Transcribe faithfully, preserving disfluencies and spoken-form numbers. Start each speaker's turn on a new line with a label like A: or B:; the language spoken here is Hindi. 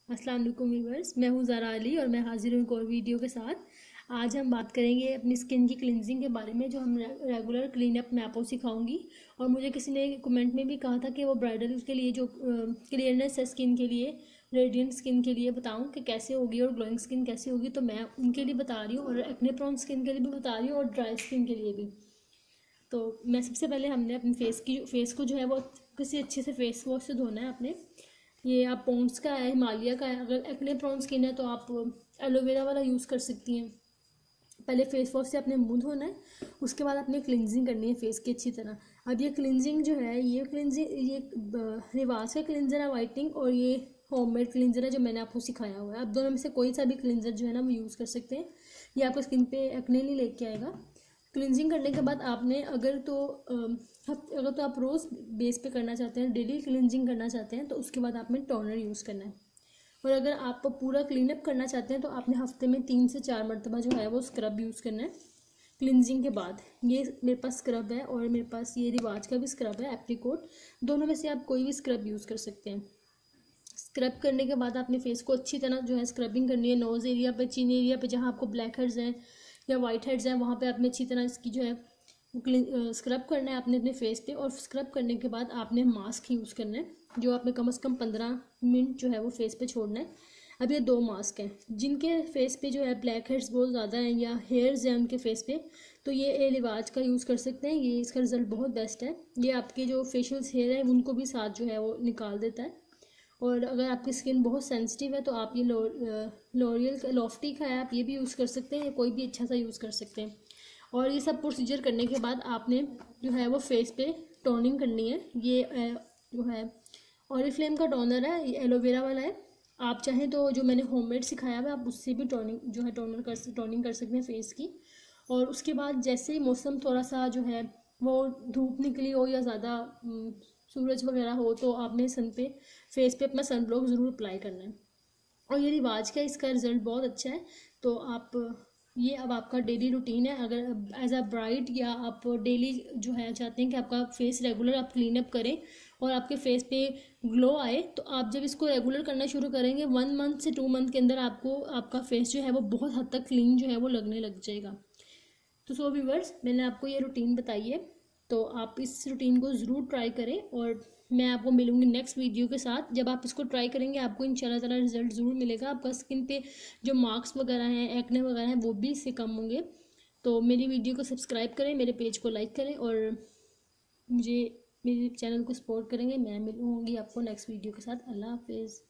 A: अस्सलाम वालेकुम व्यूअर्स, मैं हूँ ज़ारा अली और मैं हाजिर हूँ एक और वीडियो के साथ। आज हम बात करेंगे अपनी स्किन की क्लिनजिंग के बारे में, जो हम रेगुलर क्लीन अप मैं आपको सिखाऊंगी। और मुझे किसी ने कमेंट में भी कहा था कि वो ब्राइडल के लिए जो क्लियरनेस है स्किन के लिए, रेडियंट स्किन के लिए बताऊं कि कैसे होगी और ग्लोइंग स्किन कैसे होगी। तो मैं उनके लिए बता रही हूँ और एक्ने प्रोन स्किन के लिए भी बता रही हूँ और ड्राई स्किन के लिए भी। तो मैं सबसे पहले हमने अपने फेस की फेस को जो है वो किसी अच्छे से फेस वॉश से धोना है अपने। ये आप पॉन्ड्स का है, हिमालय का है। अगर एक्ने प्रोन स्किन है तो आप एलोवेरा वाला यूज़ कर सकती हैं। पहले फेस वॉश से अपने मुंह धोना है, उसके बाद अपने क्लिनजिंग करनी है फेस की अच्छी तरह। अब ये क्लिनजिंग जो है, ये क्लिनजिंग ये रिवाज का क्लिनजर है वाइटनिंग, और ये होममेड क्लिनजर है जो मैंने आपको सिखाया हुआ है। आप दोनों में से कोई सा भी क्लिनजर जो है ना वो यूज़ कर सकते हैं। ये आपको स्किन पे एक्ने नहीं लेके आएगा। क्लिनजिंग करने के बाद आपने अगर तो अगर तो आप रोज़ बेस पे करना चाहते हैं, डेली क्लिनजिंग करना चाहते हैं, तो उसके बाद आपने टोनर यूज़ करना है। और अगर आप पूरा क्लीन अप करना चाहते हैं तो आपने हफ्ते में तीन से चार मरतबा जो है वो स्क्रब यूज़ करना है क्लिनजिंग के बाद। ये मेरे पास स्क्रब है और मेरे पास ये रिवाज का भी स्क्रब है, एप्रीकोट। दोनों में से आप कोई भी स्क्रब यूज़ कर सकते हैं। स्क्रब करने के बाद आपने फेस को अच्छी तरह जो है स्क्रबिंग करनी है। नोज़ एरिया पे, चिन एरिया पे, जहाँ आपको ब्लैक हेड्स हैं या वाइट हेड्स हैं, वहाँ पे आपने अच्छी तरह इसकी जो है स्क्रब करना है आपने अपने फेस पे। और स्क्रब करने के बाद आपने मास्क यूज़ करना है, जो आपने कम से कम पंद्रह मिनट जो है वो फेस पे छोड़ना है। अब ये दो मास्क हैं जिनके फेस पे जो है ब्लैक हेड्स बहुत ज़्यादा हैं या हेयर्स हैं उनके फेस पे, तो ये ए लिवाज का यूज़ कर सकते हैं। ये इसका रिज़ल्ट बहुत बेस्ट है। ये आपके जो फेशियल हेयर है उनको भी साथ जो है वो निकाल देता है। और अगर आपकी स्किन बहुत सेंसिटिव है तो आप ये लो लॉरियल का लॉफ्टी का है, आप ये भी यूज़ कर सकते हैं या कोई भी अच्छा सा यूज़ कर सकते हैं। और ये सब प्रोसीजर करने के बाद आपने जो है वो फेस पे टोनिंग करनी है। ये जो है ऑरिफ्लेम का टोनर है, ये एलोवेरा वाला है। आप चाहें तो जो मैंने होममेड सिखाया हुआ है आप उससे भी टोनिंग जो है टोनर कर टोनिंग कर सकते हैं फेस की। और उसके बाद जैसे ही मौसम थोड़ा सा जो है वो धूप निकली हो या ज़्यादा सूरज वगैरह हो तो आपने सन पे फेस पे अपना सन ब्लॉक ज़रूर अप्लाई करना है। और ये रिवाज का इसका रिज़ल्ट बहुत अच्छा है। तो आप ये अब आपका डेली रूटीन है। अगर एज अ ब्राइड या आप डेली जो है चाहते हैं कि आपका फेस रेगुलर आप क्लीन अप करें और आपके फेस पे ग्लो आए, तो आप जब इसको रेगुलर करना शुरू करेंगे वन मंथ से टू मंथ के अंदर आपको आपका फेस जो है वो बहुत हद तक क्लीन जो है वो लगने लग जाएगा। तो सो व्यूवर्स, मैंने आपको ये रूटीन बताई है, तो आप इस रूटीन को ज़रूर ट्राई करें। और मैं आपको मिलूंगी नेक्स्ट वीडियो के साथ। जब आप इसको ट्राई करेंगे आपको इंशाल्लाह ताला रिजल्ट ज़रूर मिलेगा। आपका स्किन पे जो मार्क्स वगैरह हैं, एक्ने वगैरह हैं, वो भी इससे कम होंगे। तो मेरी वीडियो को सब्सक्राइब करें, मेरे पेज को लाइक करें और मुझे मेरे चैनल को सपोर्ट करेंगे। मैं मिलूँगी आपको नेक्स्ट वीडियो के साथ। अल्लाह हाफिज़।